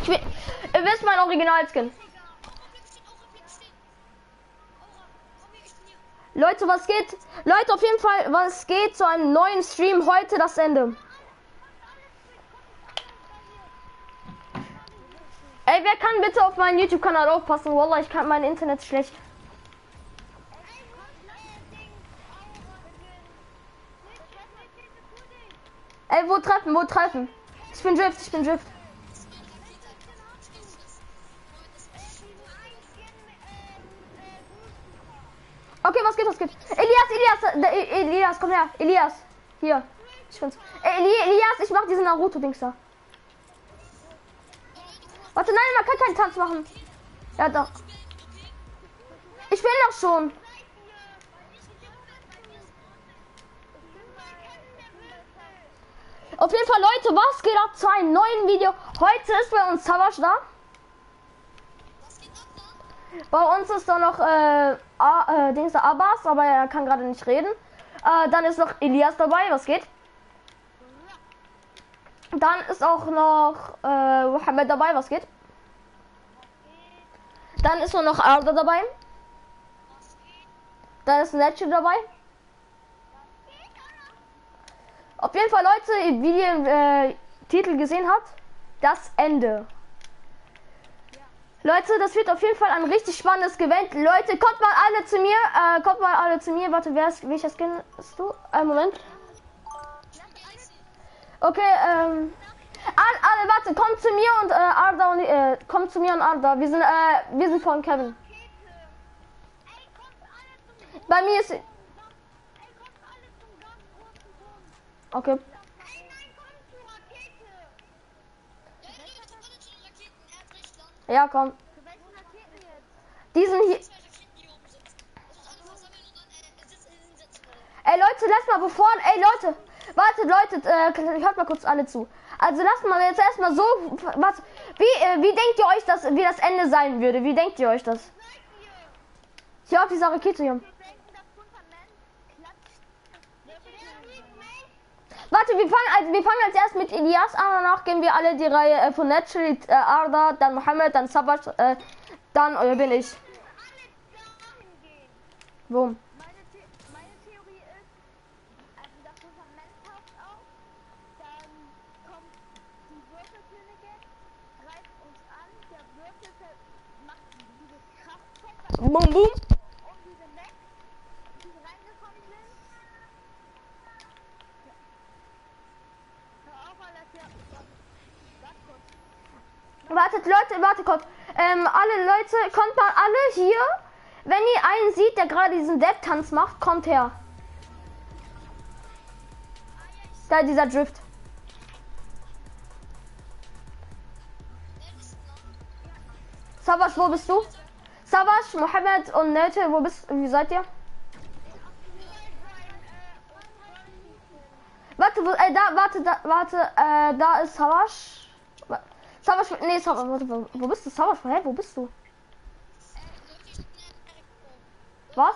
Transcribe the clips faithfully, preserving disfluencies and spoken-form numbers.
Ich will, ihr wisst mein Original-Skin. Leute, was geht? Leute, auf jeden Fall, was geht zu einem neuen Stream heute das Ende. Ey, wer kann bitte auf meinen YouTube-Kanal aufpassen? Wallah, ich kann, mein Internet ist schlecht. Ey, wo treffen, wo treffen? Ich bin Drift, ich bin Drift. Okay, was geht, was geht? Elias, Elias, der, Elias, komm her. Elias, hier. Ich bin's. Ey, Elias, ich mach diesen Naruto-Dings da. Warte, nein, man kann keinen Tanz machen. Ja, doch. Ich bin doch schon. Auf jeden Fall, Leute, was geht ab zu einem neuen Video? Heute ist bei uns Savage da. Bei uns ist da noch äh, A, äh, Dings der Abbas, aber er kann gerade nicht reden. Äh, dann ist noch Elias dabei, was geht? Dann ist auch noch äh, Mohammed dabei, was geht? Dann ist nur noch Arda dabei. Dann ist Netche dabei. Auf jeden Fall, Leute, wie ihr im äh, Titel gesehen habt, das Ende. Leute, das wird auf jeden Fall ein richtig spannendes Event. Leute, kommt mal alle zu mir. Äh, kommt mal alle zu mir. Warte, wer ist, welcher Skin bist du? Einen Moment. Okay, ähm. Alle, alle, warte, kommt zu mir und äh, Arda und äh, kommt zu mir und Arda. Wir sind, äh, wir sind von Kevin. Bei mir ist. Okay. Ja, komm. Diesen hier. Ey Leute, lasst mal bevor. Ey Leute, wartet Leute, äh, hört mal kurz alle zu. Also lasst mal jetzt erstmal so. Was? Wie, äh, wie denkt ihr euch, dass wie das Ende sein würde? Wie denkt ihr euch das? Hier auf dieser Rakete hier. Warte, wir fangen, also wir fangen als erst mit Elias an, danach gehen wir alle die Reihe äh, von Natural, äh, Arda, dann Mohammed, dann Savage, äh, dann äh, bin ich. Wo? Meine, The meine Theorie ist, also das Fundament taucht auf, dann kommt die Würfelkönigin, greift uns an, der Würfel macht diese Kraft, Boom, boom. um diese Mech, die reingekommen sind. Hör auf, alles hier. Warte kurz. Wartet Leute, warte kurz. Ähm, alle Leute, kommt mal alle hier. Wenn ihr einen sieht, der gerade diesen Death-Tanz macht, kommt her. Da dieser Drift. Savage, wo bist du? Savage, Mohammed und Nete, wo bist wie seid ihr? Warte, wo, äh, da, warte, da, warte, äh, da ist Savage. Savage, nee, Savage, warte, wo, wo bist du? Savage, hä, wo bist du? Was?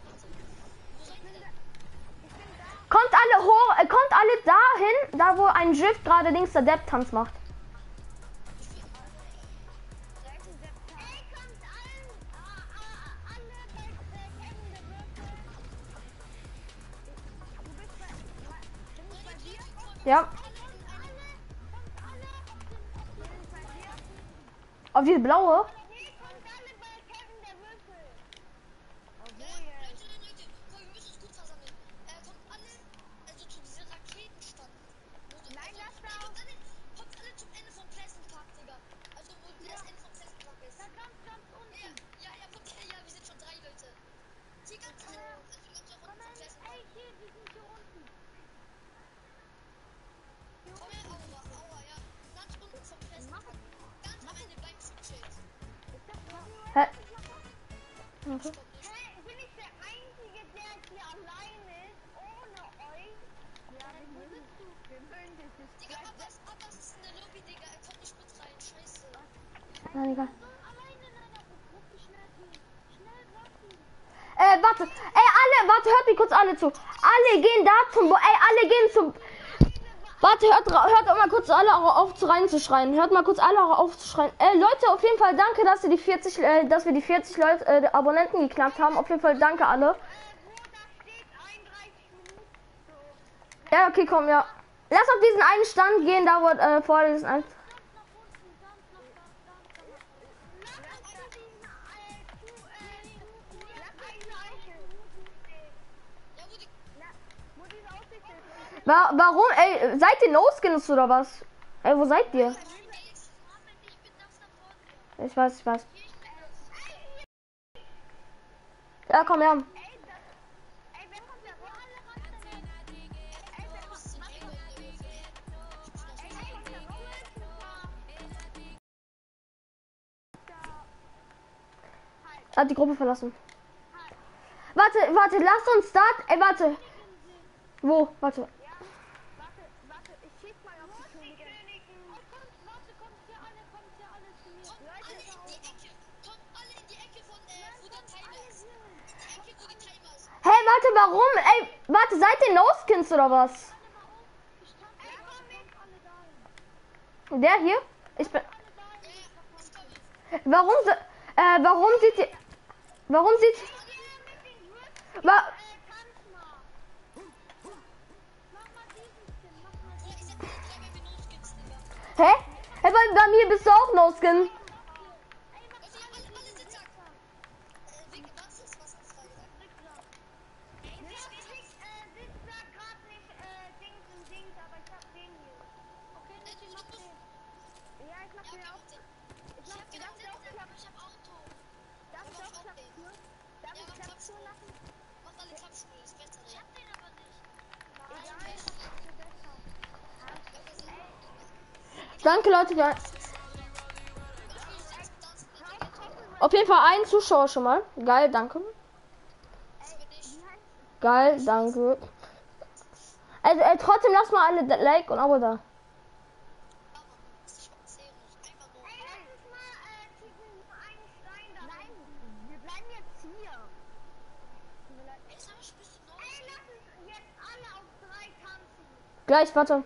Kommt alle hoch, äh, kommt alle dahin, da wo ein Drift gerade links der Depp-Tanz macht. Ja. Auf diese blaue? Hä? Okay. Hey, bin ich der Einzige, der hier allein ist, ohne euch? Ja, wo bist du? Gewöhnlich ist. Digga, Abbas, Abbas ist in der Lobby, Digga, er kommt nicht mit rein, scheiße. Nein, egal. So alleine in einer Gruppe, schnell gehen. Schnell warten. Äh, warte. Ey, alle, warte, hört mir kurz alle zu. Alle gehen da zum, Bo ey, alle gehen zum, Warte, hört, ra- hört mal kurz alle auf zu reinzuschreien. Hört mal kurz alle auf zu schreien. Äh, Leute, auf jeden Fall danke, dass ihr die vierzig, äh, dass wir die vierzig Leute, äh, Abonnenten geknackt haben. Auf jeden Fall danke alle. Wo da steht einunddreißig Minuten. So. Ja, okay, komm, ja. Lass auf diesen einen Stand gehen, da wo äh, vor diesem einen. Wa warum, ey, seid ihr No-Skins oder was? Ey, wo seid ihr? Ich weiß, ich weiß. Ja, komm her. Hat die Gruppe verlassen. Warte, warte, lasst uns Start. Ey, warte. Wo? Warte. Warte, warte, ich schick mal auf die Königin. Oh, kommt, warte, kommt hier alle, kommt hier alle zu mir. Kommt alle in die Ecke. Kommt alle in die Ecke von, äh, wo der Timer ist. In die Ecke, wo die Timer ist. Hey, warte, warum? Ey, warte, seid ihr No-Skins oder was? Der hier? Ich bin. Warum? se- Äh, warum sieht ihr. Warum sieht. Wa Hä? Hey, bei, bei mir bist du auch No-Skin. Danke, Leute. Ja. Auf jeden Fall ein Zuschauer schon mal. Geil, danke. Geil, danke. Also, äh, trotzdem lass mal alle Like und Abo da. Gleich, warte.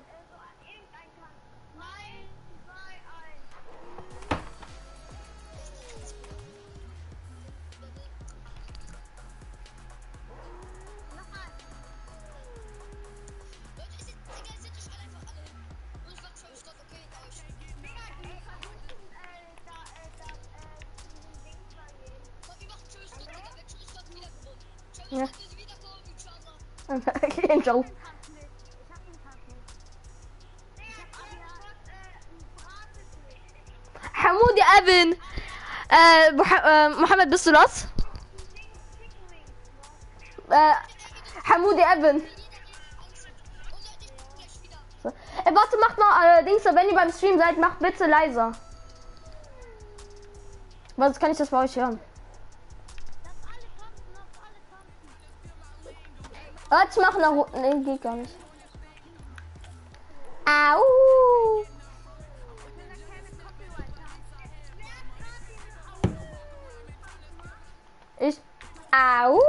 Ja. Okay, ciao. Hamoudi Evan. Äh, Moha- äh, Mohammed, bist du das? Äh, Hamoudi Evan. So. Ey, warte, macht mal, äh, Dings, wenn ihr beim Stream seid, macht bitte leiser. Weil sonst kann ich das bei euch hören. Warte, ich mache nach. Nee, geht gar nicht. Au. Ich. Au.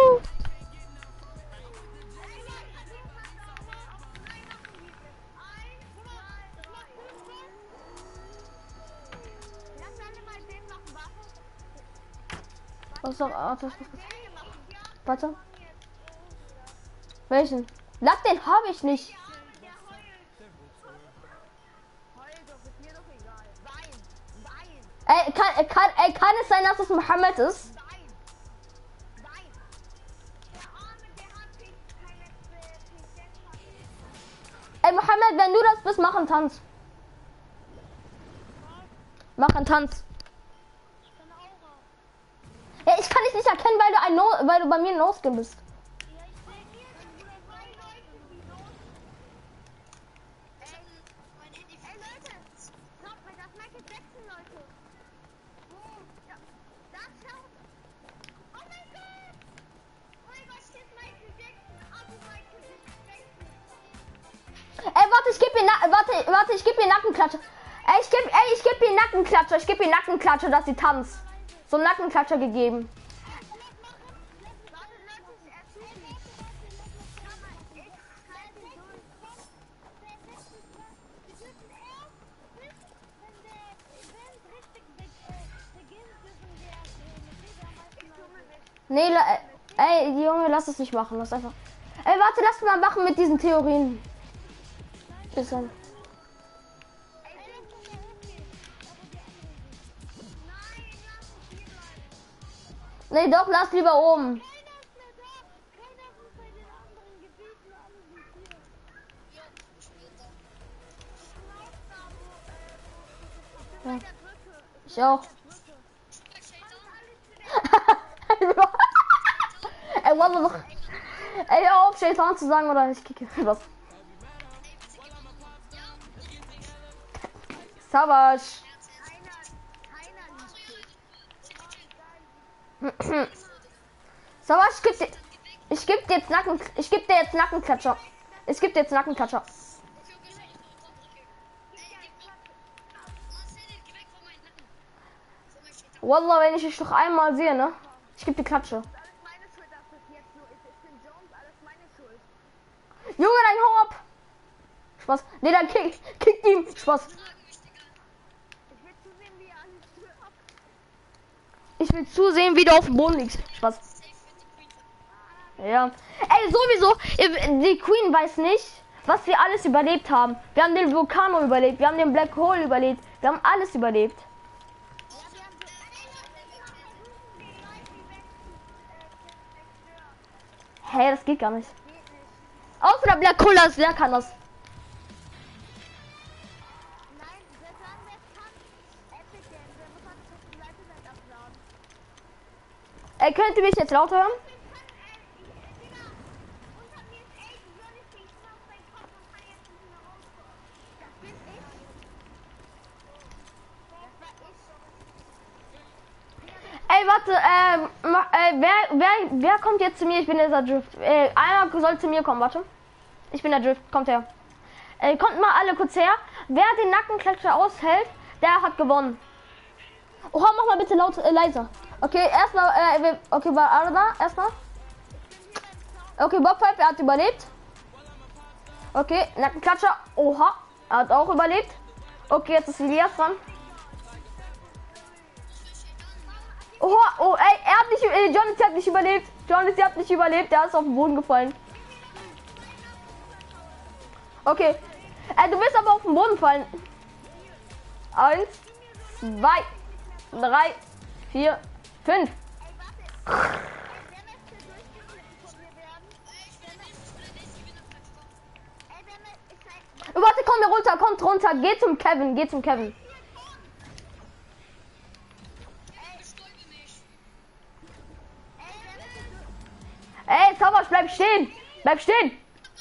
Was soll. Warte. Warte. Welchen? Lack, den habe ich nicht. Ey, kann, kann, ey, kann es sein, dass es Mohammed ist? Ey, Mohammed, wenn du das bist, mach einen Tanz. Mach einen Tanz. Ja, ich kann dich nicht erkennen, weil du ein no, weil du bei mir ein No-Skin bist. Ey, warte, ich geb ihr Na warte, warte, ich geb ihr Nackenklatsche. Ey, ich geb, ey, ich geb ihr Nackenklatsche. Ich geb ihr Nackenklatsche, dass sie tanzt. So einen Nackenklatscher gegeben. Nee, la, ey, Junge, lass es nicht machen. Lass einfach. Ey, warte, lass mal machen mit diesen Theorien. Bis dann. Nee, doch, lass lieber oben. Ja. Ich auch. Ey, warte noch. Ey, hör auf, Shaitan zu sagen, oder ich kicke. Was? Savage. Savage, ich geb dir, ich geb dir jetzt Nacken, ich geb dir jetzt Nackenklatscher. Ich geb dir jetzt Nackenklatscher. Wallah, wenn ich dich noch einmal sehe, ne? Ich geb die Klatsche. Junge, dein Hau ab! Spaß. Nee, dann kick, kick ihn. Spaß. Ich will zusehen, wie du auf dem Boden liegst. Spaß. Ja. Ey, sowieso, die Queen weiß nicht, was wir alles überlebt haben. Wir haben den Vulkan überlebt, wir haben den Black Hole überlebt, wir haben alles überlebt. Hey, das geht gar nicht. Außer der Black Hole, das, wer kann das? Ey, könnt ihr mich jetzt lauter hören? Ey, warte, ähm, äh, wer, wer, wer kommt jetzt zu mir? Ich bin dieser Drift. Äh, einer soll zu mir kommen, warte. Ich bin der Drift, kommt her. Äh, kommt mal alle kurz her. Wer den Nackenklatscher aushält, der hat gewonnen. Oha, mach mal bitte laut, äh, leiser. Okay, erstmal, äh, okay, war alle da? Erstmal. Okay, Bobfight, er hat überlebt. Okay, Nackenklatscher. Oha, er hat auch überlebt. Okay, jetzt ist Elias dran. Oha, oh, ey, er hat nicht, äh, Jonas hat nicht überlebt. Jonas hat nicht überlebt, der ist auf den Boden gefallen. Okay, äh, du bist aber auf den Boden gefallen. Eins, zwei, drei, vier, fünf. Oh, warte, komm hier runter, kommt runter, geh zum Kevin, geh zum Kevin. Ey, Savage, bleib stehen! Bleib stehen!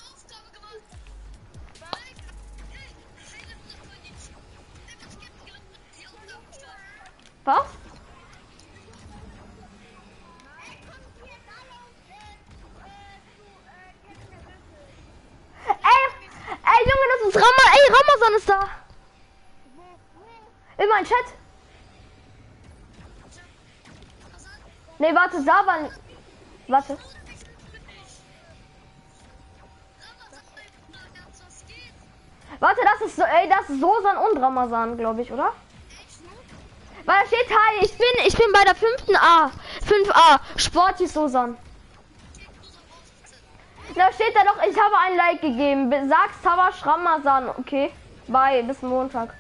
Was? Ey, ey Junge, das ist Rama, ey, Ramazan ist da! In meinem Chat. Nee, warte, Saban. Warte. Warte, das ist so, ey, das ist Sosan und Ramazan, glaube ich, oder? Weil da steht, hi, ich bin, ich bin bei der fünften A. fünf A. Sporty Sosan. Da steht da doch, ich habe ein Like gegeben. Sag Savage Ramazan, okay? Bye, bis Montag.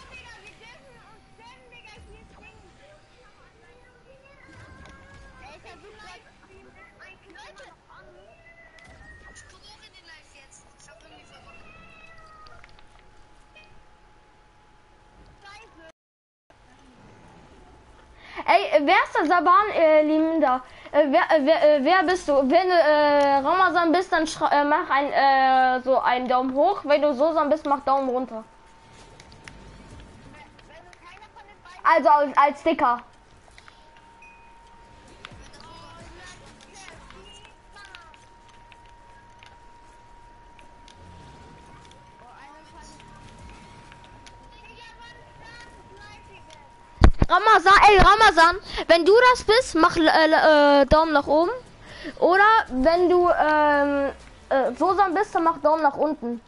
Ey, wer ist der Saban, äh, Liminda? Äh, wer, äh, wer, äh, wer bist du? Wenn du äh, Ramazan bist, dann äh, mach ein, äh, so einen Daumen hoch. Wenn du Sosan bist, mach Daumen runter. Also als, als Sticker. Ramazan, ey Ramazan, wenn du das bist, mach äh, äh, Daumen nach oben. Oder wenn du ähm, äh, Sosan bist, dann mach Daumen nach unten.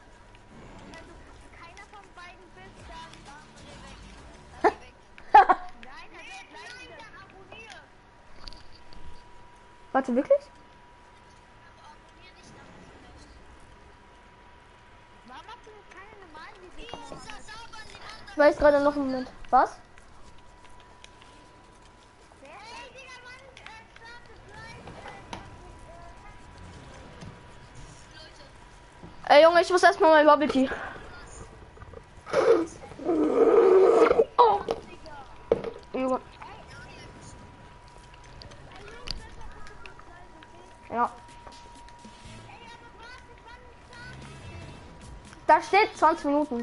Warte, wirklich? Abonnier nicht nach vielleicht. Warum hast du denn keine normalen Videos? Dieser Saban, Ich weiß gerade noch einen Moment. Was? Ey, Digga, Mann, äh, startet gleich, äh, Ey, Junge, ich muss erstmal mein Bubble Tea. Oh. Junge. Ja. Da steht zwanzig Minuten.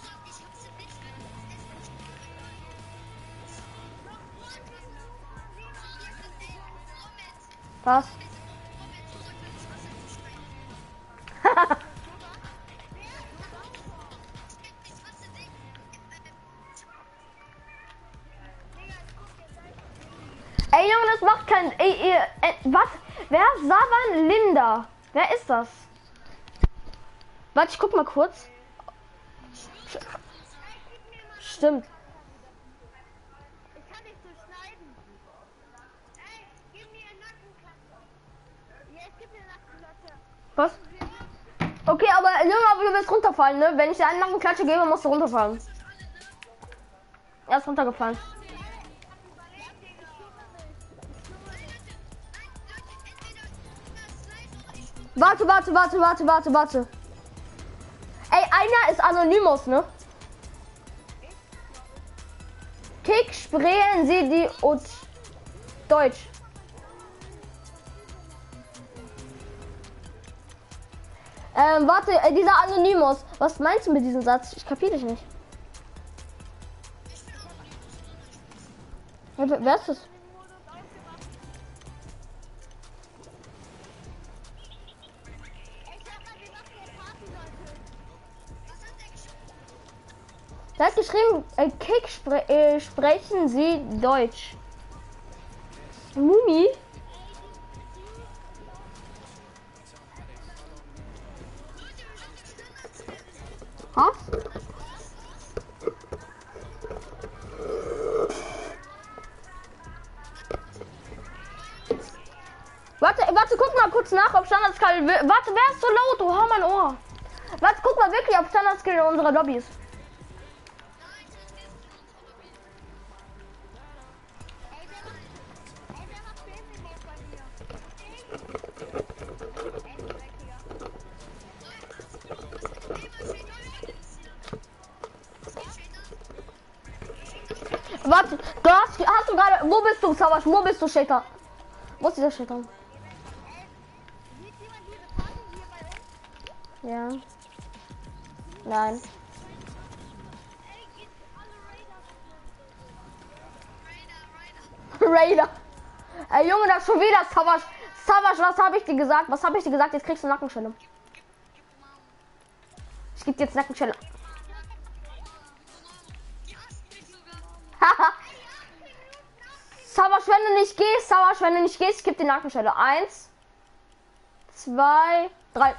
Was? Ey Junge, das macht kein. Ey, ihr, äh, was? Wer ist Saban Linda? Wer ist das? Warte, ich guck mal kurz. Stimmt. ich kann dich so schneiden. Ey, gib mir einen Nackenklatscher. Ja, ich geb dir einen Nackenklatscher. Was? Okay, aber Junge, aber du willst runterfallen, ne? Wenn ich dir einen Nacken Klatsche gebe, musst du runterfallen. Er ist runtergefallen. Warte, warte, warte, warte, warte, warte. Ey, einer ist Anonymous, ne? Kick, sprechen Sie die und Deutsch. Ähm, warte, äh, dieser Anonymous. Was meinst du mit diesem Satz? Ich kapiere dich nicht. Wer, wer ist das? Der hat geschrieben, äh, Kick, spre äh, sprechen Sie Deutsch. Mumi? Was? Warte, warte, guck mal kurz nach, ob Standardskill. Warte, wer ist so laut? Oh, mein Ohr. Warte, guck mal wirklich, ob Standardskill in unserer Lobby ist. Warte, du hast, hast du gerade. Wo bist du, Savasch? Wo bist du, Shater? Wo ist dieser Shater? Ja. Nein. Raider. Ey Junge, das ist schon wieder Savasch. Savasch, was habe ich dir gesagt? Was habe ich dir gesagt? Jetzt kriegst du Nackenschelle. Ich gebe dir jetzt Nackenschelle. Haha. Savasch, wenn du nicht gehst, Savasch, wenn du nicht gehst, ich gebe dir Nackenschelle. Eins, zwei, drei.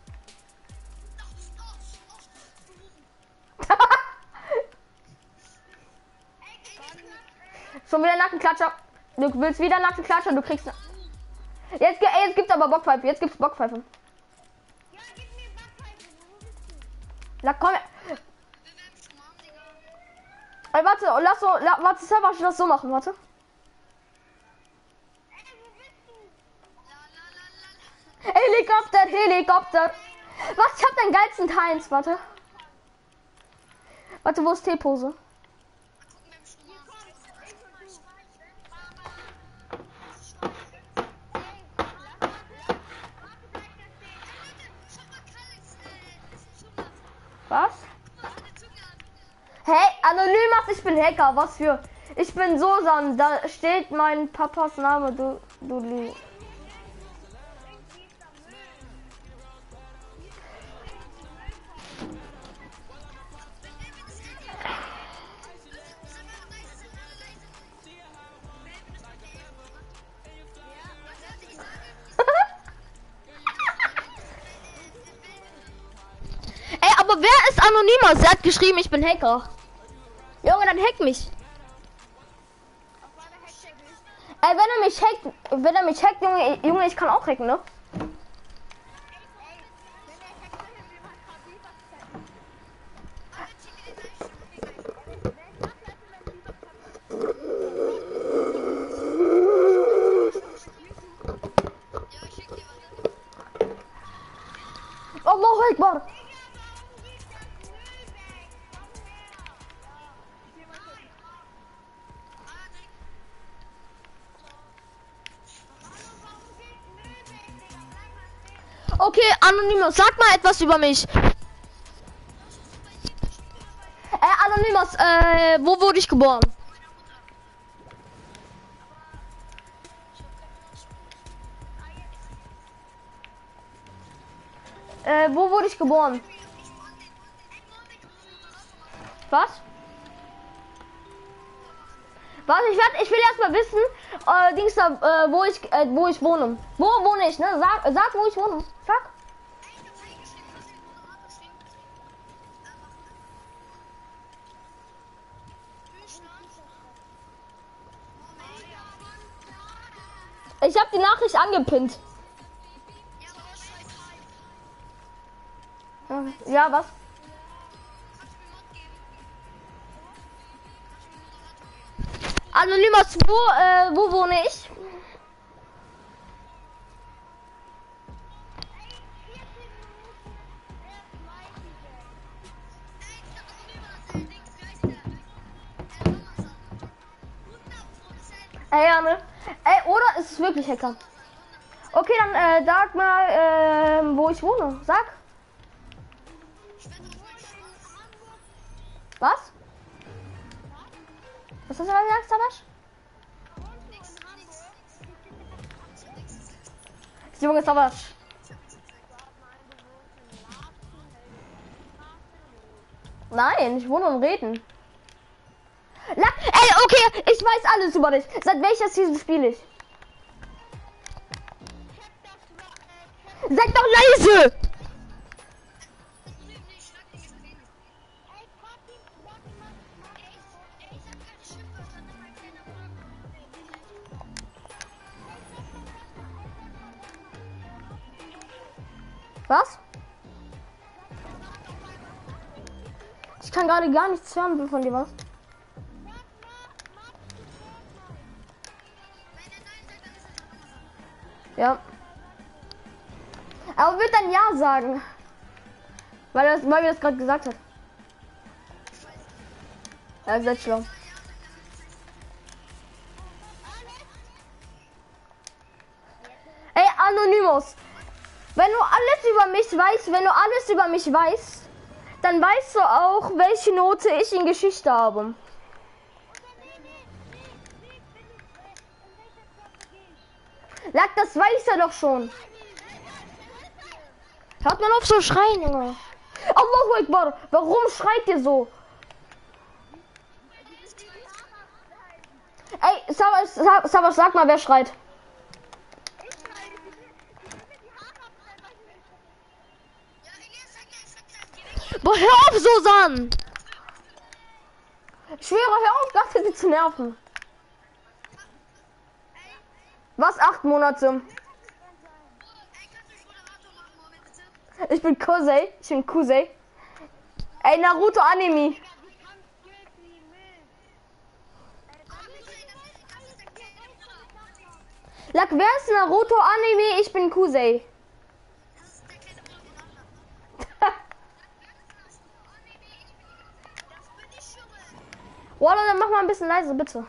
Schon wieder Nackenklatscher. Du willst wieder Nackenklatscher, du kriegst. Jetzt, ey, jetzt gibt's aber Bockpfeife. Jetzt gibt's Bockpfeife. Ja, gib mir Backpfeife. Wo bist du? Na komm. Ey, warte, lass so, la, warte, Savasch, lass so machen, warte. Ey, wo bist du? Helikopter, Helikopter. Was? Ich hab den geilsten Teils, warte. Warte, wo ist T-Pose? Was? Hey, Anonymous, ich bin Hacker. Was für? Ich bin Sosan. Da steht mein Papas Name. Du, du Lü. Ey, aber wer ist Anonymous? Er hat geschrieben, ich bin Hacker. Junge, dann hack mich. Ey, wenn er mich hackt, wenn er mich hackt, Junge, Junge, ich kann auch hacken, ne? Allahu Akbar. Okay, Anonymous, sag mal etwas über mich. Äh, Anonymous, äh, wo wurde ich geboren? Äh, wo wurde ich geboren? Was? Warte, ich werd, ich will erst mal wissen, äh, Dings da, äh, wo ich, äh, wo ich wohne. Wo wohne ich, ne? Sag, sag, wo ich wohne. Sag. Ich habe die Nachricht angepinnt. Ja, was? Anonymous, wo, äh, wo wohne ich? Ey, ja, ne? Ey, oder ist es wirklich Hacker? Okay, dann äh, sag mal, äh, wo ich wohne. Sag. Was? Was hast du da gesagt, Sabasch? Junge Sabasch. Nein, ich wohne im Reden. La Ey, okay, ich weiß alles über dich. Seit welcher Season spiele ich? Sag doch leise! Was? Ich kann gerade gar nichts hören von dir, was? Ja. Aber wird dann ja sagen. Weil das, weil wir das gerade gesagt hat. Ja, seid schlau. Ey, Anonymous. Wenn du alles über mich weißt, wenn du alles über mich weißt, dann weißt du auch, welche Note ich in Geschichte habe. Lack, das weiß er doch schon. Hört man auf so schreien, Junge. Allahu Akbar, warum schreit ihr so? Ey, Savas, Savas, sag mal, wer schreit. Boah, hör auf, Susan! Ich schwöre, hör auf, das sie zu nerven. Was, acht Monate? Ich bin Kusei. Ich bin Kusei. Ey, Naruto Anime. Lack, wer ist Naruto Anime? Ich bin Kusei. Walla, dann mach mal ein bisschen leise, bitte.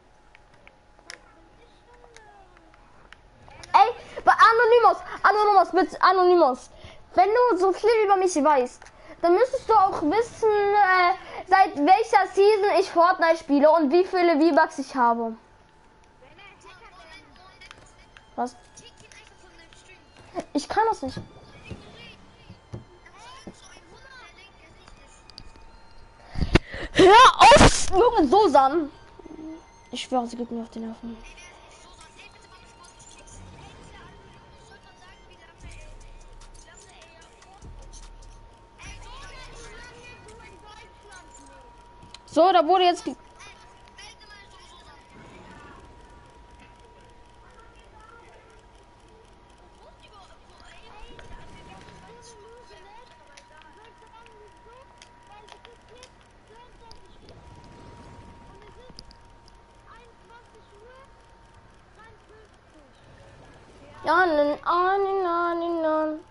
Ey, bei Anonymous, Anonymous, bitte, Anonymous. Wenn du so viel über mich weißt, dann müsstest du auch wissen, äh, seit welcher Season ich Fortnite spiele und wie viele V-Bucks ich habe. Was? Ich kann das nicht. Hör auf, Junge, Susan. Ich schwöre, sie geht mir auf die Nerven. So, da wurde jetzt... on and on and on.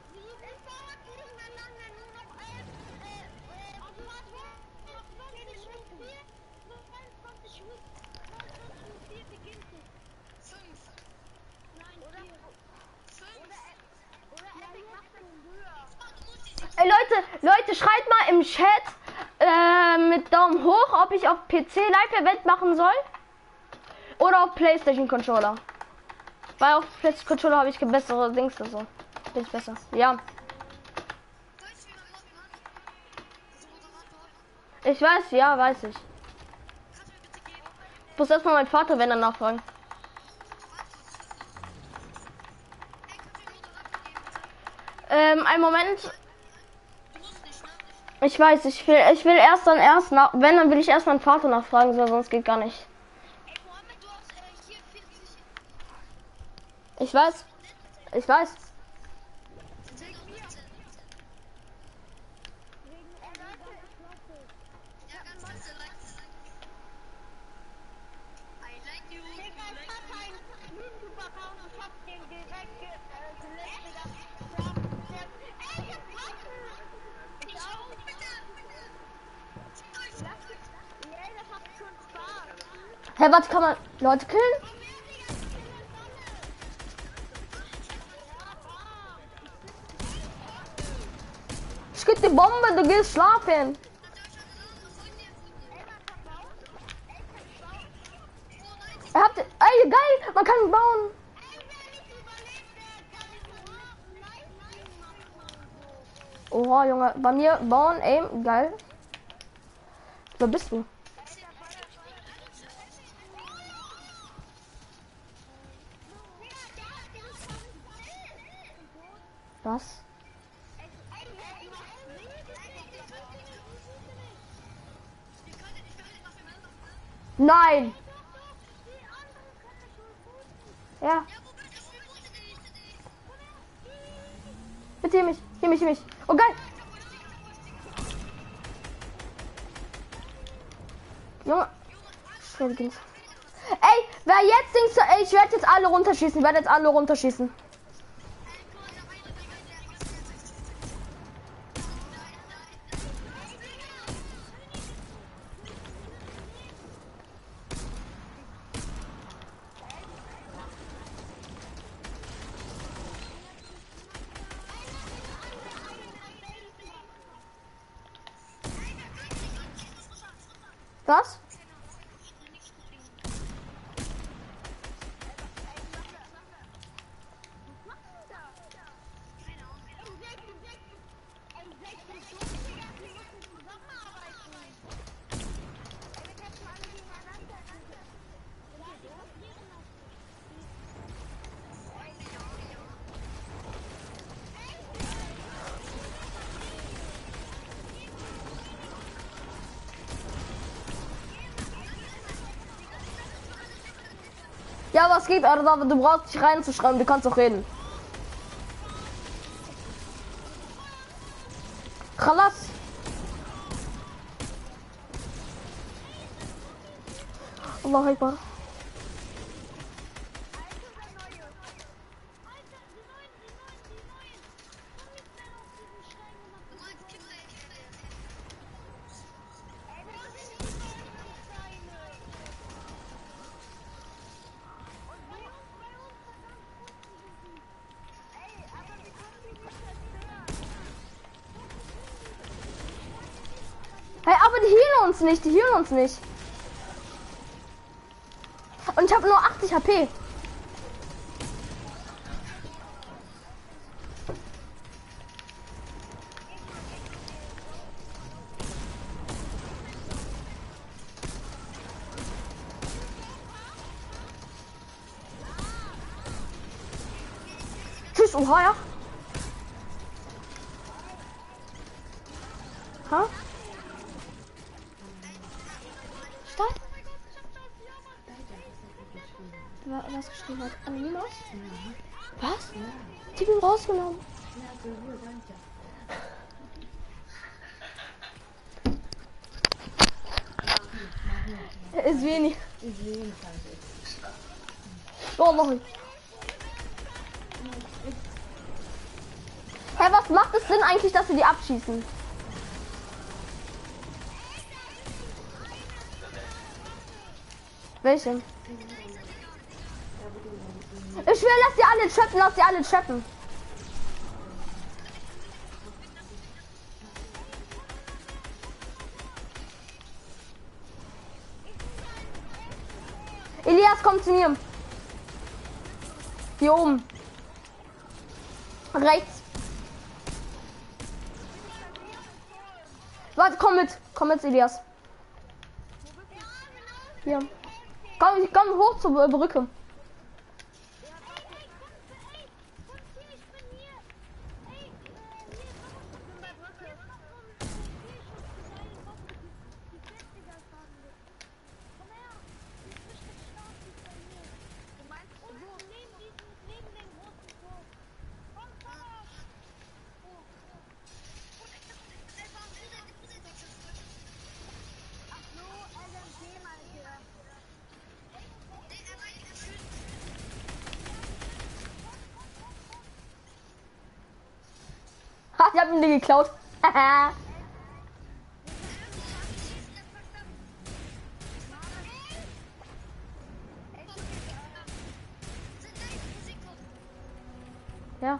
Ey Leute, Leute, schreibt mal im Chat äh, mit Daumen hoch, ob ich auf P C Live-Event machen soll oder auf PlayStation Controller. Weil auf PlayStation Controller habe ich bessere Dings oder so. Bin ich besser. Ja. Ich weiß, ja, weiß ich. Ich muss erstmal meinen Vater, wenn er nachfragen. Ähm, einen Moment. Ich weiß, ich will, ich will erst dann erst nach, wenn, dann will ich erst meinen Vater nachfragen, so, sonst geht gar nicht. Ich weiß, ich weiß. Hä, hey, was kann man Leute killen? Ich geb die Bombe, du gehst schlafen. Er hat, ey, geil, man kann bauen. Oha, Junge, bei mir bauen, ey, geil. Wo bist du? Was? Nein! Ja. Bitte hier mich, hier mich, hier mich. Oh geil! Junge. Ey, wer jetzt Dings, ey, ich werde jetzt alle runterschießen, ich werde jetzt alle runterschießen. Was? Ja, was geht, Alter? Du brauchst nicht reinzuschreiben, du kannst auch reden. Khalas. Allah Akbar. Hey, aber die healen uns nicht, die healen uns nicht. Und ich habe nur achtzig H P. Tschüss, oha, ja. Ha? Stopp. Was geschrieben hat? Anonymous? Was? Die bin rausgenommen. Ist wenig. Oh, mach ich. Hä, was macht es Sinn eigentlich, dass sie die abschießen? Welche? Ich will, lass die alle trappen, lass die alle trappen. Elias, komm zu mir. Hier oben. Rechts. Warte, komm mit. Komm mit, Elias. Hier. Komm, komm hoch zur Brücke. Ha, ich hab ihn dir geklaut. Ja.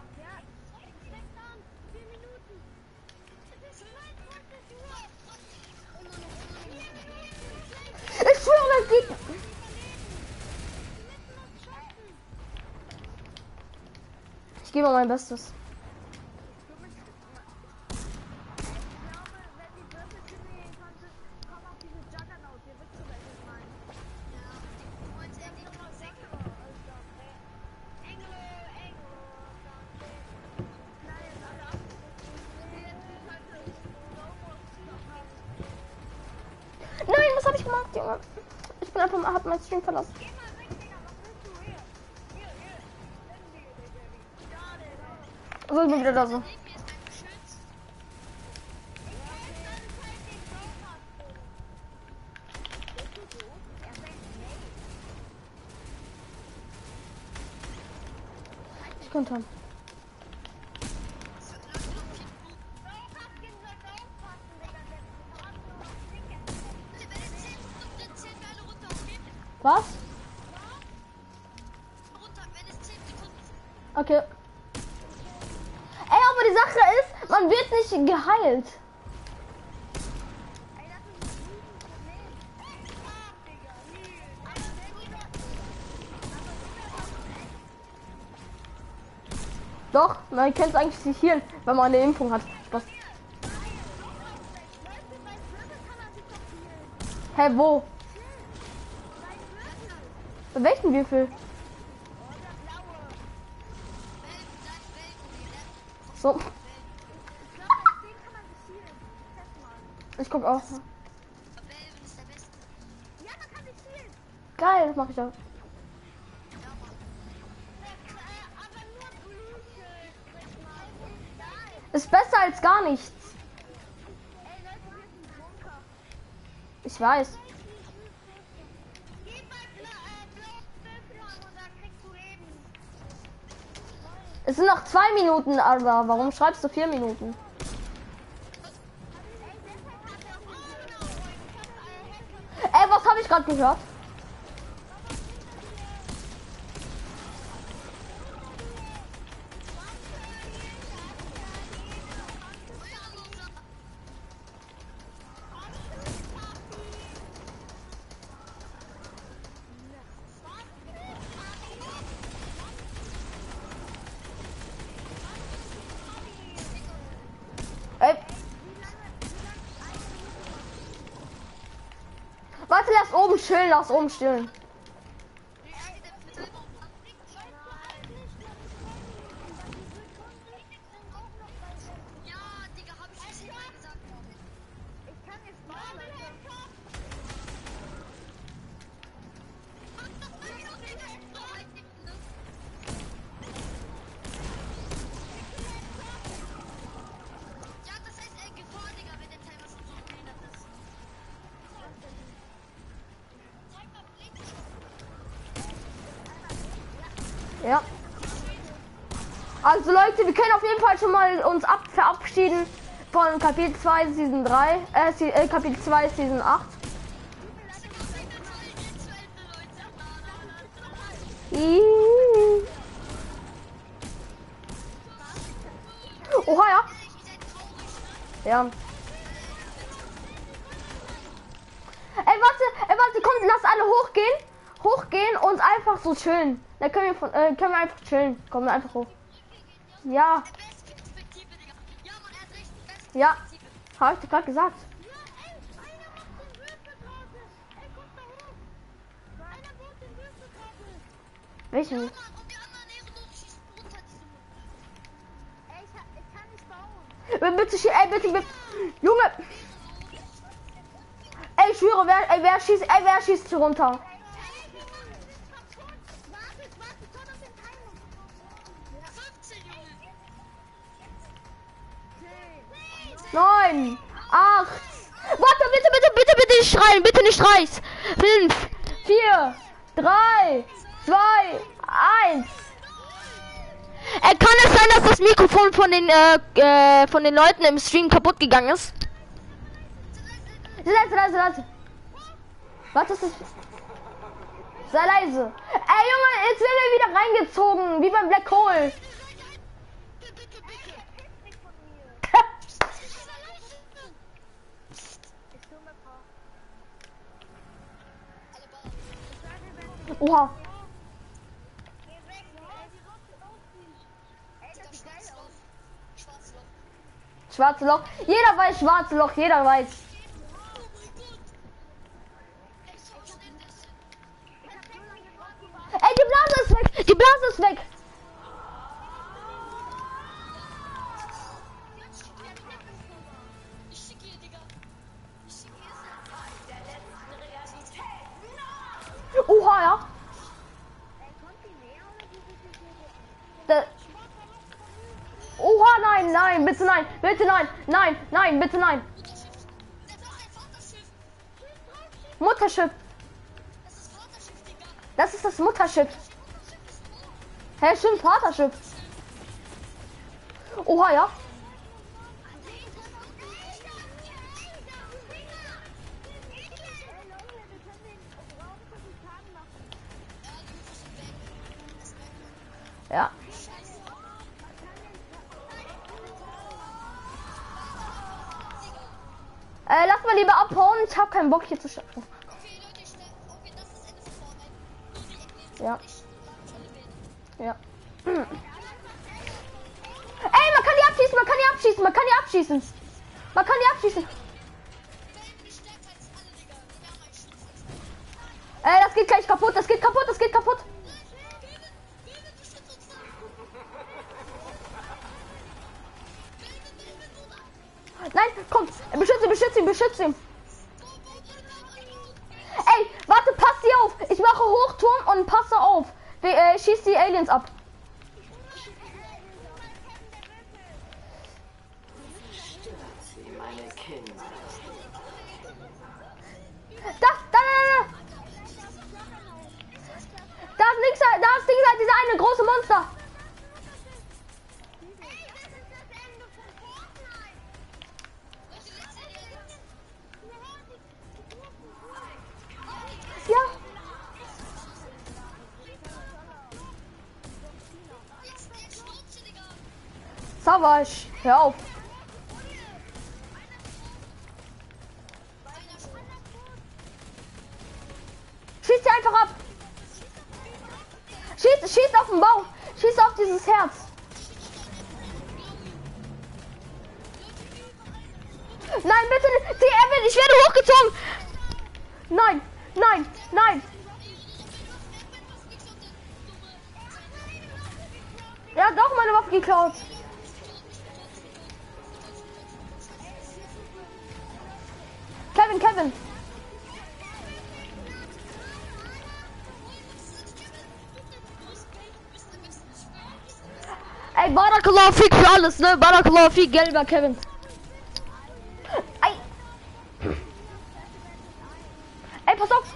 Ich schwöre, das geht. Ich gebe mein Bestes. Nein, was habe ich gemacht, Junge? Ich bin einfach mal, hab mein Stream verlassen. So, ich bin wieder da so. Ich könnte. Was? Okay. Ey, aber die Sache ist, man wird nicht geheilt. Doch, man kennt es eigentlich nicht hier, wenn man eine Impfung hat. Spaß. Hä, hey, wo? Bei welchen Würfel? So. Ich guck auch. Geil, das mache ich auch. Ist besser als gar nichts. Ich weiß. Es sind noch zwei Minuten, aber warum schreibst du vier Minuten? Ey, was habe ich gerade gehört? Warte, lass oben chillen, lass oben chillen. Ja. Also Leute, wir können auf jeden Fall schon mal uns ab verabschieden von Kapitel zwei Season drei, äh, Se- äh Kapitel zwei Season acht. Ih. Oha, ja. Ja. Ey, warte, ey, warte, kommt, lass alle hochgehen. Hochgehen und einfach so chillen. Da können wir, von, äh, können wir einfach chillen. Kommen wir einfach hoch. Ja, Perspektive, Digga. Ja, Mann, er hat recht. Beste ja. Perspektive. Hab ich dir gerade gesagt. Ja, ey, einer macht den Würfelkarte. Ey, kommt da hoch. Einer baut den Würfelkarte. Welchen? Ja, Mann, und die anderen Ehrenlosen schießen runter diese Mund. Ey, ich, ha- ich kann nicht bauen. Äh, Bitte, schie- ey, bitte, bitte. Junge. Ey, ich schwöre, wer, ey, wer schießt, ey, wer schießt hier runter? Ey, wir machen das kaputt. Wartet, wartet, schau auf den Timer. fünfzehn, Junge. Neun, acht. Warte, bitte, bitte, bitte, bitte nicht schreien, bitte nicht schreien. Fünf, vier, drei, zwei, eins. Äh, kann es sein, dass das Mikrofon von den äh, äh, von den Leuten im Stream kaputt gegangen ist? Leise, leise, leise. Was ist das? Sei leise. Ey Junge, jetzt werden wir wieder reingezogen, wie beim Black Hole. Bitte, bitte, bitte. Ich tue mir Paar. Alle Bauern. Oha. Geh weg, ey, die Rote rausziehen. Ey, das sieht geil aus. Schwarzes Loch. Schwarze Loch. Jeder weiß schwarze Loch, jeder weiß. Oh mein Gott. Ey, so schnell das denn. Ich hab so lange gewartet. Ey, die Blase ist weg. Die Blase ist weg. Ich schicke hier, Digga. Ich schicke hier. Oha, ja. Ey, kommt die näher oder wie sieht die hier? Da. Oha, nein, nein, bitte nein, bitte nein, nein, nein, bitte nein. Mutterschiff. Das ist Mutterschiff. Das ist das Vaterschiff. Das ist Vaterschiff, Digga. Mutterschiff. Hä, hey, stimmt, Vaterschiff. Oha, ja. Ja. Äh, lass mal lieber abhauen. Ich hab keinen Bock hier zu schaffen. Okay, Leute, ich stell. Okay, das ist Ende von Fortnite. Nur die Ecken. Ja. Ich alle Bäden. Ja. Ey, man kann die abschießen, man kann die abschießen, man kann die abschießen. Man kann die abschießen. Bäden ist stärker als alle, Digga. Wir haben einen Schutz. Ey, das geht gleich kaputt, das geht kaputt, das geht kaputt. Nein, komm, beschütze, beschütze ihn, beschütze ihn. Ey, warte, pass hier auf. Ich mache Hochturm und passe auf. Wir, äh, schieß die Aliens ab. Meine Kinder. Da, da, da, da. Da ist links, da ist links halt dieser eine große Monster. Ja. Savage, hör auf. Schieß sie einfach ab. Schieß, schieß auf den Baum. Schieß auf dieses Herz. Nein, bitte nicht. Sie, er wird, ich werde hochgezogen. Nein, nein, nein. Er hat auch meine Waffe geklaut. Kevin, Kevin. Ey, Barakallah Fik für alles, ne? Barakallah Fik, gelber Kevin. Ey. Ey, pass auf.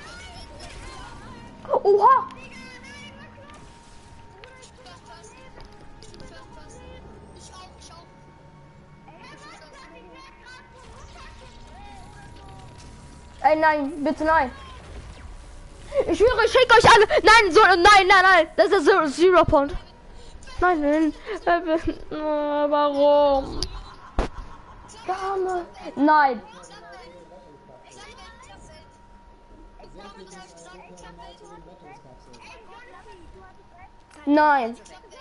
Oha. Ey, nein, bitte nein. Ich schwöre, ich schicke euch alle. Nein, so, nein, nein, nein. Das ist Zero, Zero Point. Nein, nein. Äh, warum? Dame. Nein. Nein.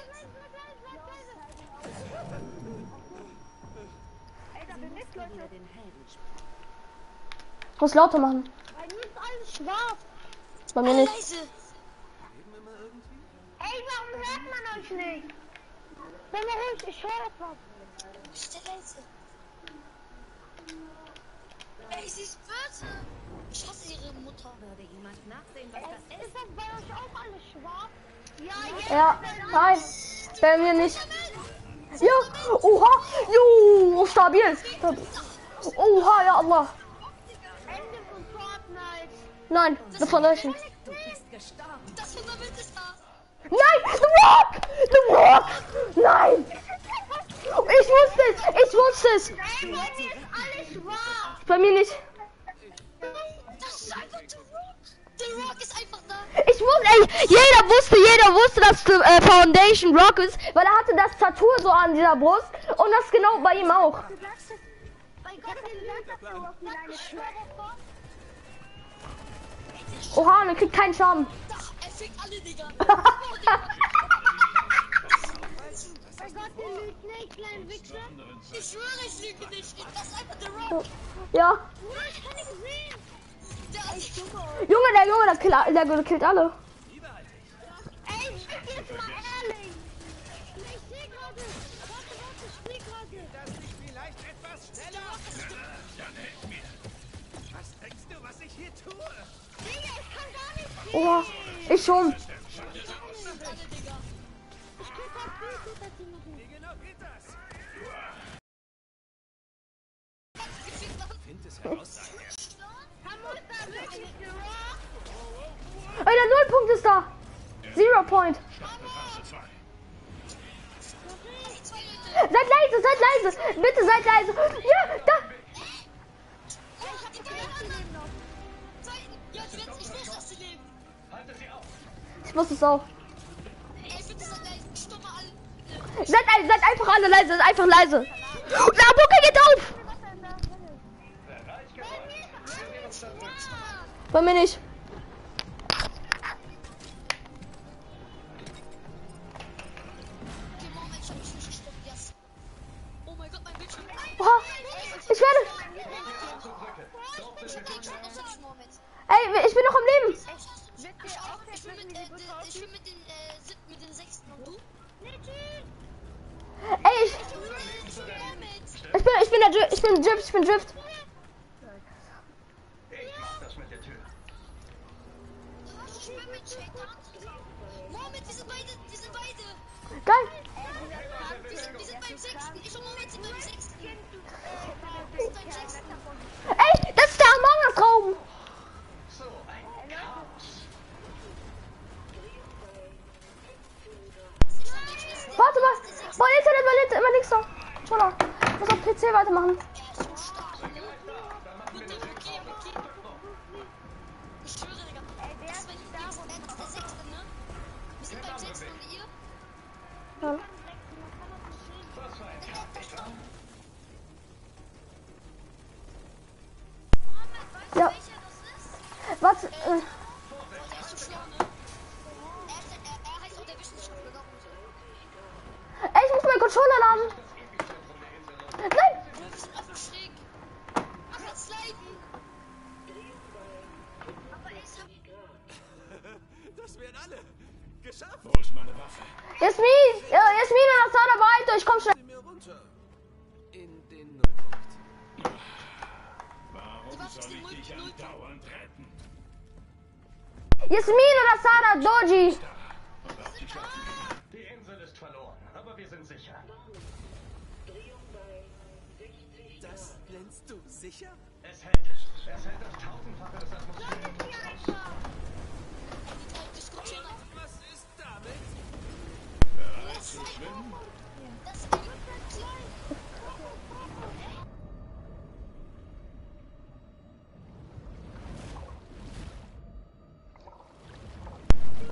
Ich muss lauter machen. Bei mir ist alles schwarz. Bei mir nicht. Leise. Ey, warum hört man euch nicht? Wenn ihr hört, ich höre etwas. Ist der leise? Ey, sie ist böse. Ich hasse ihre Mutter. Würde jemand nachsehen, was das ist? Ist das bei euch auch alles schwarz? Ja, jetzt. Ja, nein. Bei mir nicht. Ja, oha. Jo, stabil. stabil. Oha, ja Allah. Ende von Fortnite. Nein, The Foundation. Du bist gestorben. Das Fundament ist da. Nein, The Rock! The Rock! Nein! Ich wusste es! Ich wusste es! Ey, bei mir ist alles schwarz. Bei mir nicht. Das ist einfach The Rock. The Rock ist einfach da. Ich wusste, ey, jeder wusste, jeder wusste, dass The äh, Foundation Rock ist, weil er hatte das Tattoo so an dieser Brust und das genau bei ihm auch. Bei Gott, gesagt, dass du auf die Leine schwörst. Oha, und er kriegt keinen Schaden. Doch, er fickt alle, Digga. Bei Gott, der lügt nicht, kleinen Wichser. Ich schwöre, ich lüge nicht. Das ist einfach The Rock. Ja. Nein, ich kann nicht sehen. Der ist Junge, der Junge, der killt, der killt alle. Ey, ich bin jetzt mal ehrlich. Ich sehe gerade. Warte, warte, ich sehe gerade. Das nicht vielleicht etwas schneller? Dann helf mir. Was denkst du, was ich hier tue? Digga, ich kann gar nicht sehen. Oha, ich schon. alle, Digga. Ich krieg das Bild, gut, dass die noch nicht. Wie genau geht das? Find es heraus. Kann muss da wirklich The Rock? Ey, der Nullpunkt ist da. Zero Point. Seid leise, seid leise. Bitte seid leise. Ja, da. Ich hab die anderen noch. Ja, ich weiß, ich weiß, dass sie leben. Ich wusste es auch. Ey, bitte seid leise. Stopp mal alle. Seid, ein- seid einfach alle leise, seid einfach leise. Na, Bucke geht auf. Bei mir nicht. Okay, Moment, ich hab mich nicht gestoppt, yes. Oh mein Gott, mein Bildschirm. Oha, ich werde. Ich hab den schon auswendig, Moment. Ey, ich bin noch am Leben. Ich auch. Ich bin mit, äh, den- ich bin mit den, äh, sieb- mit den sechsten und du? Ey, ich, Ich bin mit. ich bin, ich bin der, Dri- ich bin Drift, ich bin Drift. Ich bin mit Shaitan. Moment, wir sind beide, wir sind beide. Geil. Wir sind, wir sind beim sechsten. Ich und Moment sind beim sechsten. Wir sind beim sechsten. Ey, das ist der Among Us Raum. Warte mal. Mein Internet, mein Internet, mein Nix noch. Controller. Ich muss auf P C weitermachen. Er ist so stark, ne? Gut, okay, okay. Ich schwöre, Digga. Das ist mein Lieblings. Er ist der sechste, ne? Wir sind beim sechsten und ihr? Ja. Ja. Welcher das ist? Was? Äh, Oh, der ist so schlau, ne? Er, ist, der- er, er heißt auch der Wissenschaftler, darum so. ey, ich muss meinen Controller laden. Nein. Wir sind einfach schräg. Ach, jetzt leiden. Aber ich hab... Das wären alle. Geschafft. Jasmin. Ja, Jasmin und Asana bereit. Ich komm schnell. Sie mir runter. In den Nullpunkt. Die Waffe ist die Null... Null... Jasmin und Asana, Doji. Die Insel ist verloren, aber wir sind sicher. Das nennst du sicher? Es hält. Es hält das tausendfache des Atmosphären. Die drei diskutieren einfach. Was ist damit? Das ist ein... Das ist ein...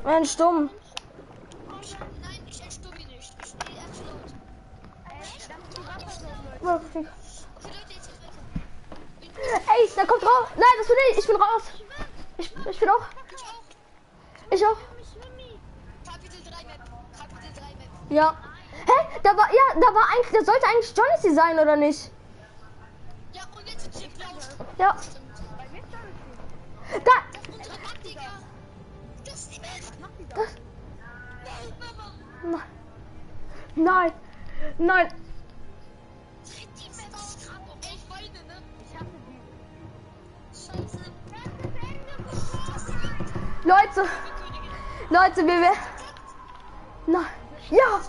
Ein Stumm. Ich, nein, ich entstumme ihn nicht. Ich spiele erst laut. Okay, Okay, Leute, jetzt geht's weiter. ey, da kommt raus. Nein, das bin ich. Ich bin raus. Ich, ich bin auch. Ich auch. Ich auch. Kapitel drei Map. Kapitel drei Map. Ja. Hä? Da war, ja, da war eigentlich, da sollte eigentlich Johnny sein, oder nicht? Ja, und jetzt ist Chip laut. Ja. Stimmt. Da. Das ist unsere Map, Digga. Das ist die Welt. Das, Nein, Mama. nein. Nein. Die Welt ist krank. Ey, ich weine, ne? Ich hasse die. Scheiße. Leute. Leute, wir werden. Nein. Ja.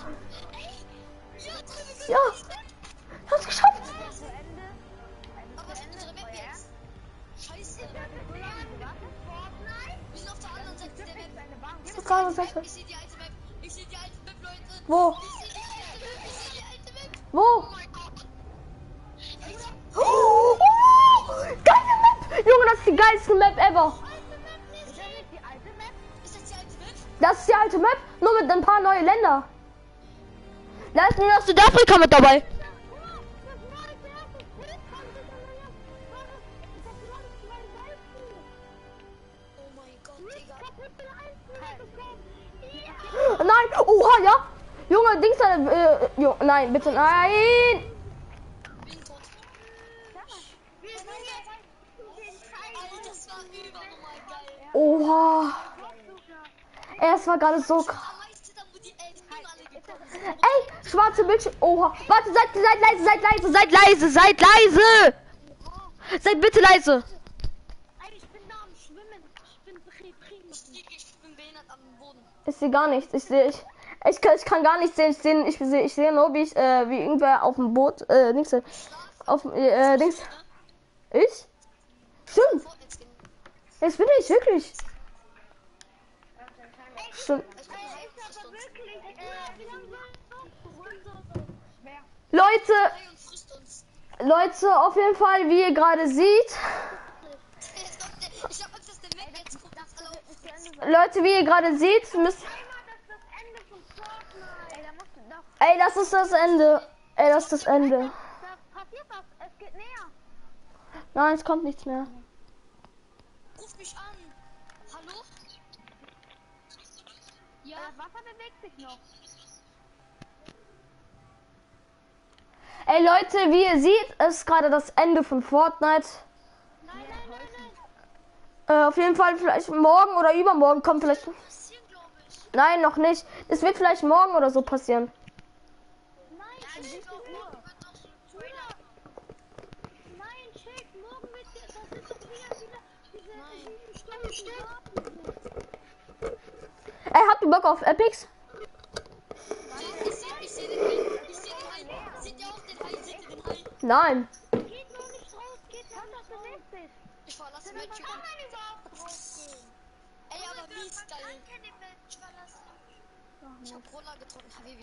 Ja. Hab's geschafft. Aber es ist unsere Map jetzt. Scheiße. Wir sind auf der anderen Seite der Map. Das ist gerade was. Ich sehe die alte Map. Ich sehe die alte Map, Leute. Wo? Ich sehe die alte Map. Ich sehe die alte Map. Wo? Oh mein Gott. Oh, geile Map. Junge, das ist die geilste Map ever. Ist das die alte Map? Das ist die alte Map, nur mit ein paar neue Länder. Da ist nur noch Südafrika mit dabei. Oh mein Gott, Digga. Nein, oha, ja. Junge, Dings, äh, jo, nein, bitte, nein. Bin tot. Alter, das war übernormal geil. Oha. Ey, es war gerade so krass. Am meisten dann, wo die Eltern alle gekommen sind. Ey, schwarze Bildschirm. Oha. Warte, seid, seid leise, seid leise, seid leise, seid leise. Seid bitte leise. Ich bin da am Schwimmen. Ich bin Ich, ich bin behindert am Boden. Ich sehe gar nichts. Ich sehe, ich, ich, kann, ich kann gar nichts sehen. Ich sehe, ich sehe, ich sehe nur, wie ich, äh, wie irgendwer auf dem Boot, äh, Dings, äh, auf, äh, Dings. Ich? Stimmt. Fortnite-Skin. Das bin ich, wirklich. Stimmt. Ich bin hyped für uns. Leute, Hey, und frisst uns. Leute, auf jeden Fall, wie ihr gerade seht. Jetzt kommt der- Ich hab Angst, dass der Mac jetzt kommt. Das alle auf. Leute, wie ihr gerade seht, müsst. Ey, das ist das Ende. Ey, das ist das Ende. passiert was. Es geht näher. Nein, es kommt nichts mehr. Ruf mich an. Hallo? Ja? Das Wasser bewegt sich noch. Ey, Leute, wie ihr seht, ist gerade das Ende von Fortnite. Nein, nein, nein, nein. Äh, auf jeden Fall vielleicht morgen oder übermorgen kommt vielleicht. Passieren, glaube ich. Nein, noch nicht. Es wird vielleicht morgen oder so passieren. Nein, Ich glaube, morgen wird doch so ein Trailer. nein, check. Morgen wird das ist doch wieder diese Nein. diese Stunden. Ey, habt ihr Bock auf Epics? Ich sehe ich seh den Hai. Ich sehe den Hai. Seht ihr auch den Hai? Seht ihr den Hai? Nein. Geht noch nicht raus, geht noch nicht raus. Bewegt sich. Ich verlasse Matthew. Kann man überhaupt rausgehen? Ey, aber wie ist geil. Ich hab Cola getrunken, Habibi.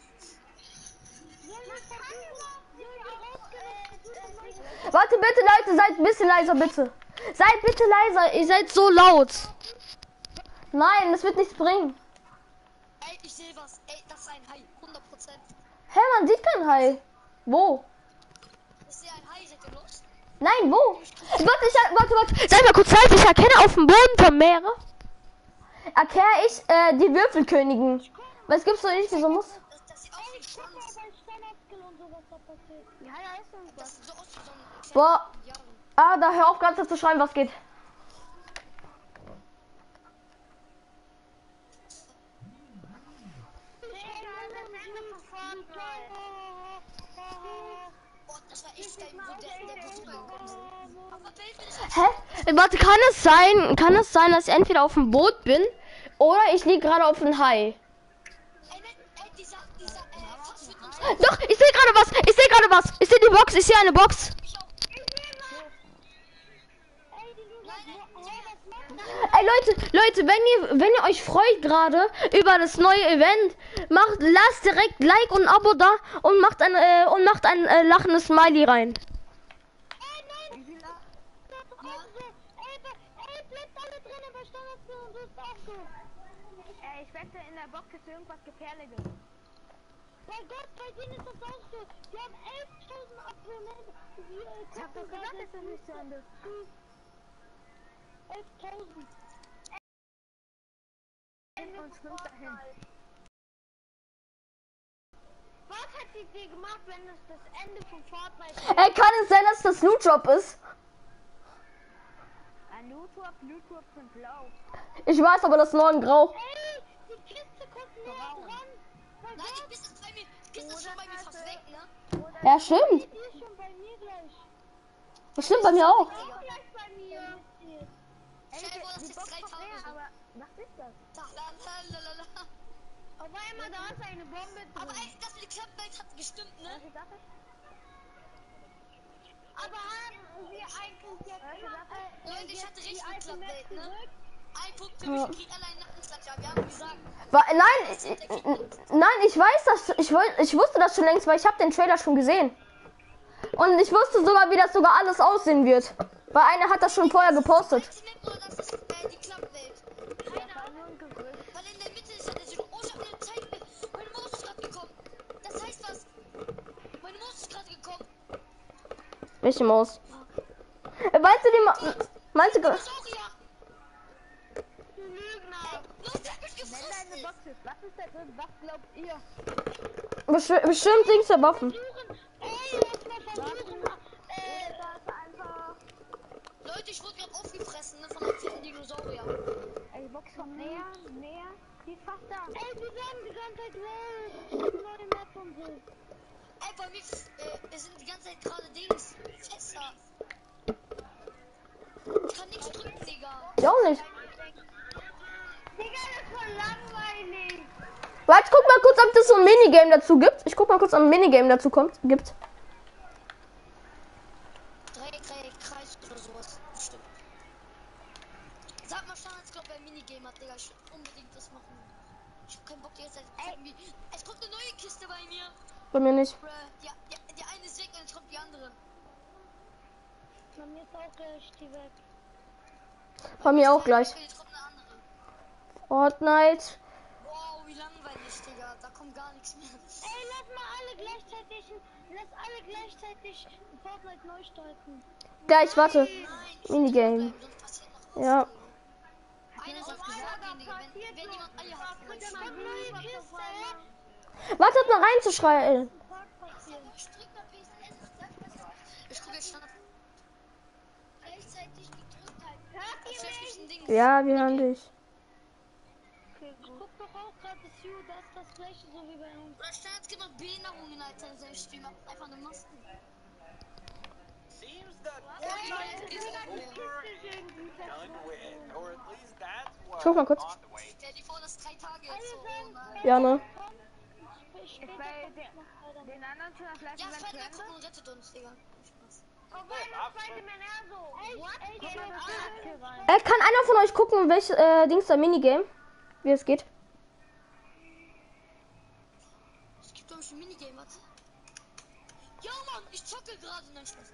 Warte, bitte, Leute, seid ein bisschen leiser, bitte. Seid bitte leiser, ihr seid so laut. Nein, das wird nichts bringen. Ey, ich sehe was. Ey, das ist ein Hai. hundert Prozent. Hä, man sieht kein Hai. Wo? Ich sehe ein Hai. Seid ihr los? Nein, wo? Warte, ich, warte, warte. Sei mal kurz leise, ich erkenne auf dem Boden vom Meere. Erkenne ich äh, die Würfelkönigin. Was gibt's so nicht, wieso muss? Das, das sieht aus wie ein Schwanz. Ja, ja, ist irgendwas. Das sieht so aus wie so ein Boah. Indianer. Ah, da hör auf ganz zu schreiben, was geht. Boah, das war echt geil, wo der, der wo rübergekommen sind. Aber Welt will ich Hä? Warte, kann es sein, kann es sein, dass ich entweder auf dem Boot bin oder ich liege gerade auf dem Hai? Ey, ne, ey, dieser, dieser, äh, Fass wird uns Doch, ich sehe gerade was, ich sehe gerade was. Ich sehe die Box, ich sehe eine Box. mich auch. Ey Leute, Leute, wenn ihr, wenn ihr euch freut gerade über das neue Event, macht, lasst direkt Like und ein Abo da und macht ein, äh, und macht ein äh, lachendes Smiley rein. doch auch so. Ey, be- ey, bleibt alle drinnen bei Standardskill und so ist auch so. Ey, ich wette, in der Box ist irgendwas Gefährliches. Bei Gott, bei denen ist das auch so. Die haben elftausend Abonnenten. Ich hab doch gesagt, dass das nicht so anders. elftausend. Und schwimmt dahin. Was hat die dir gemacht, wenn es das Ende von Fortnite ist? Ey, kann es sein, dass das Loot Drop ist? Ein Loot Drop, Loot Drop sind blau. Ich weiß, aber das ist nur in Grau. Ey, die Kiste kommt näher dran. Bei Nein, die Gott. Kiste ist bei mir. Die Kiste ist schon bei mir fast weg, ne? Ja, stimmt. Die ist schon bei mir gleich. Das stimmt bei mir auch. Auch gleich bei mir. Stell dir vor, das ist drei Tage so. Aber was ist das? Da, la, la, la, la, la. Auf einmal, da ist eine Bombe drin. Aber ey, das mit der Klappwelt hat gestimmt, ne? Aber haben wir eigentlich jetzt immer, Leute, ich hatte richtig mit Klappwelt, ne? zurück? Ein Punkt für mich, ich krieg allein Nackenklatscher. Wir haben gesagt, Wa- Nein, ich, nein, ich weiß das. Ich, woll- ich wusste das schon längst, weil ich habe den Trailer schon gesehen. Und ich wusste sogar, wie das sogar alles aussehen wird. Weil einer hat das schon vorher gepostet. meinst du nicht nur, das ist äh, die Klappwelt? Keine Ahnung. Weil in der Mitte ist ja der Süd. Oh, ich hab eine Zeit. Meine Maus ist gerade gekommen. Das heißt was? Meine Maus ist gerade gekommen. Welche Maus? Äh, Meinst du die Ma Meinst du... ge- Saurier. Du Lügner. Los, der hat mich gefressen. Box ist, was ist da drin? Was glaubt ihr? Bestimmt, bestimmt Dings der Waffen. Suchen. Ey, lass mal versuchen. Äh, das ist einfach. Leute, ich wurde gerade aufgefressen, ne, von einem fetten Dinosaurier. Ey, die Box kommt näher, näher. Die ist fast da. Ey, die sagen die ganze Zeit, wow, neue Map und so. Ey, bei mir äh, wir sind die ganze Zeit gerade Dings. Fässer. Ich kann nichts drücken, Digga. Ich auch nicht. Digga, das ist voll langweilig. Warte, guck mal kurz, ob das so ein Minigame dazu gibt. Ich guck mal kurz, ob ein Minigame dazu kommt. Gibt. Dreieck, Dreieck, Kreis oder sowas. Bestimmt. Sag mal, Stans, ich glaube, wer ein Minigame hat, Digga. Ich will unbedingt das machen. Ich hab keinen Bock, die ganze Zeit irgendwie. Es kommt eine neue Kiste bei mir. Bei mir nicht. Bruh. Ja, ja, die eine ist weg und jetzt kommt die andere. Bei mir ist auch gleich die weg. Bei mir auch gleich. Und jetzt kommt eine andere. Fortnite. Wow, wie langweilig, Digga. Da kommt gar nichts mehr. Ey, lass mal alle gleichzeitig, lass alle gleichzeitig Fortnite neu starten. Gleich, warte. Nein, Minigame. sonst passiert noch was. Ja. Einer soll gesagt gehen, Digga. Wenn, wenn jemand Eier hat, vielleicht. Ich hab neue Kiste. Wartet mal reinzuschreien. Ich gucke jetzt Standard. Gleichzeitig gedrückt halt. Hört ihr Vielleicht mich? ein Ding. Ja, wir hören dich. Ich guck doch auch gerade das View, das ist das gleiche so wie bei uns. Oder Standard gibt man Behinderungen, Alter, in seinem Stream. Einfach eine Maske. Seems that Ja, Fortnite ja, is ja. over done with, or at least that's what Guck mal kurz. on the way. Stell dir vor, das drei Tage jetzt so. Oh nein. Ja, ne? Ich will den anderen schon vielleicht Ja, Spider-Man kommt und rettet uns, Digga. Spaß. Äh, kann einer von euch gucken, welches äh, Dings da Minigame? Wie es geht? Es gibt, glaube ich, ein Minigame, warte. Ja, Mann, ich zocke gerade. Nein, Spaß.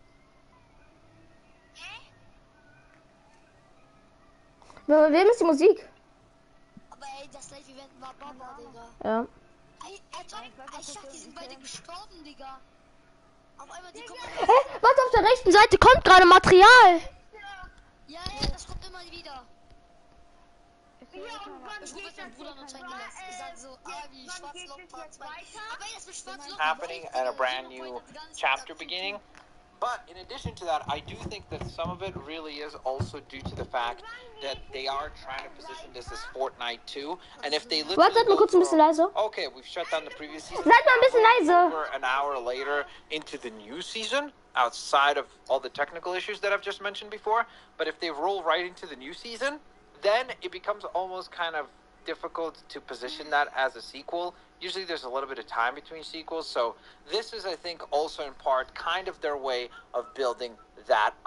Bei wem ist die Musik? Aber ey, das Live-Event war Baba, Digga. Ja. Ey, als ob, ich dachte, die sind beide gestorben, Digga. Auf einmal, die kommen. Hä? Warte, auf der rechten Seite kommt gerade Material. Ja, ja, das kommt immer wieder. Ja, und wann Ich rufe geht jetzt meinen das Bruder jetzt noch zeigen lassen. Ich sag so, ah, wie wann Schwarzloch geht es Part jetzt zwei. weiter? Aber ey, das mit Schwarzloch. Happening and a brand new chapter beginning. But in addition to that, I do think that some of it really is also due to the fact that they are trying to position this as Fortnite two. And if they literally Wartet mal go kurz ein bisschen from, leiser. okay, we've shut down the previous season. Seid mal ein bisschen leise. Over an hour later into the new season, outside of all the technical issues that I've just mentioned before. But if they roll right into the new season, then it becomes almost kind of difficult to position that as a sequel. Usually there's a little bit of time between sequels, so this is, I think, also in part kind of their way of building that up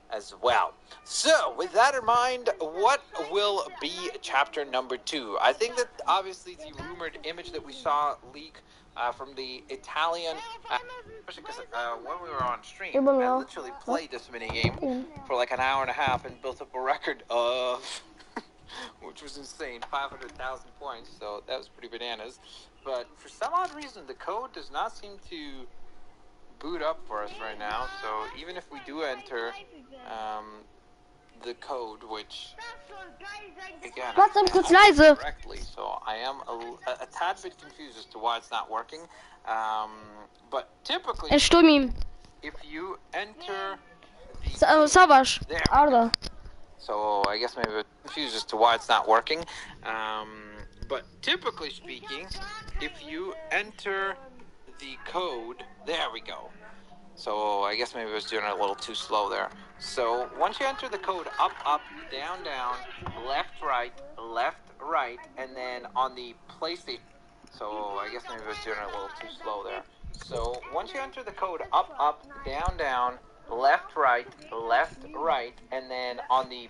as well. So, with that in mind, what will be chapter number two? I think that obviously the rumored image that we saw leak uh, from the Italian, uh, especially because uh, when we were on stream, I literally played this minigame for like an hour and a half and built up a record of, which was insane, five hundred thousand points, so that was pretty bananas. But for some odd reason, the code does not seem to boot up for us right now, so even if we do enter um, the code, which again Warte, I kurz can't leise. correctly, so I am a, a, a tad bit confused as to why it's not working. Um, but typically, Ich stumm ihm. if you enter the Sa- Savage. there, Arda. so I guess maybe we're confused as to why it's not working. Um, but typically speaking, if you enter the code, there we go. So I guess maybe I was doing it a little too slow there. So once you enter the code up, up, down, down, left, right, left, right, and then on the PlayStation. So I guess maybe I was doing it a little too slow there. So once you enter the code up, up, down, down, left, right, left, right, and then on the.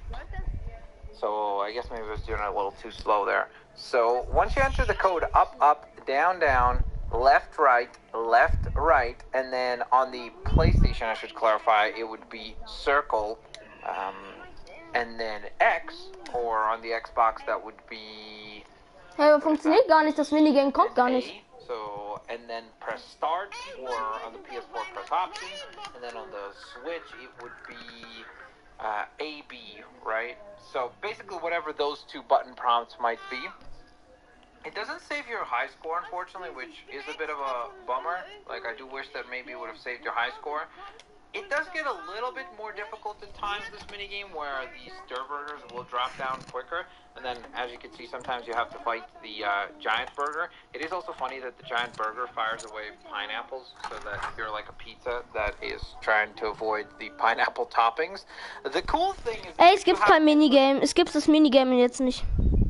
So I guess maybe I was doing it a little too slow there. So once you enter the code up, up, down, down, left, right, left, right, and then on the PlayStation, I should clarify, it would be circle, um, and then X, or on the Xbox, that would be Hey, aber funktioniert gar nicht, das Minigame kommt gar nicht. A. So, and then press start, or on the P S four, press option, and then on the Switch, it would be uh, A B, right? So basically, whatever those two button prompts might be. It doesn't save your high score, unfortunately, which is a bit of a bummer. Like, I do wish that maybe it would have saved your high score. It does get a little bit more difficult at times, this minigame, where the stir burgers will drop down quicker. And then, as you can see, sometimes you have to fight the uh, giant burger. It is also funny that the giant burger fires away pineapples, so that if you're like a pizza that is trying to avoid the pineapple toppings. The cool thing is... Ey, es gibt kein Minigame. Es gibt das Minigame jetzt nicht.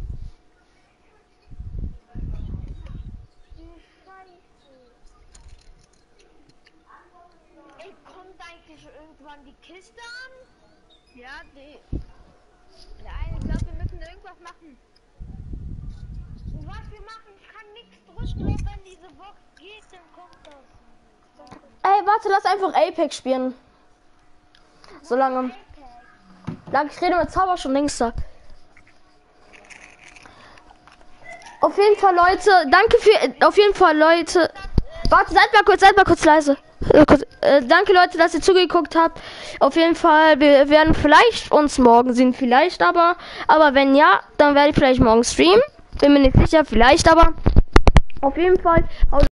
Ey, kommt eigentlich irgendwann die Kiste an? Ja, die. Nein, ich glaube, wir müssen irgendwas machen. Und was wir machen, ich kann nichts drücken, und wenn diese Box geht, dann kommt das. Ey, warte, lass einfach Apex spielen. Solange. Lang, ich rede mit Zauber schon links da. Auf jeden Fall, Leute, danke für, auf jeden Fall, Leute. Warte, seid mal kurz, seid mal kurz leise. Äh, kurz, äh, danke, Leute, dass ihr zugeguckt habt. Auf jeden Fall, wir werden vielleicht uns morgen sehen, vielleicht aber. Aber wenn ja, dann werde ich vielleicht morgen streamen. Bin mir nicht sicher, vielleicht aber. Auf jeden Fall.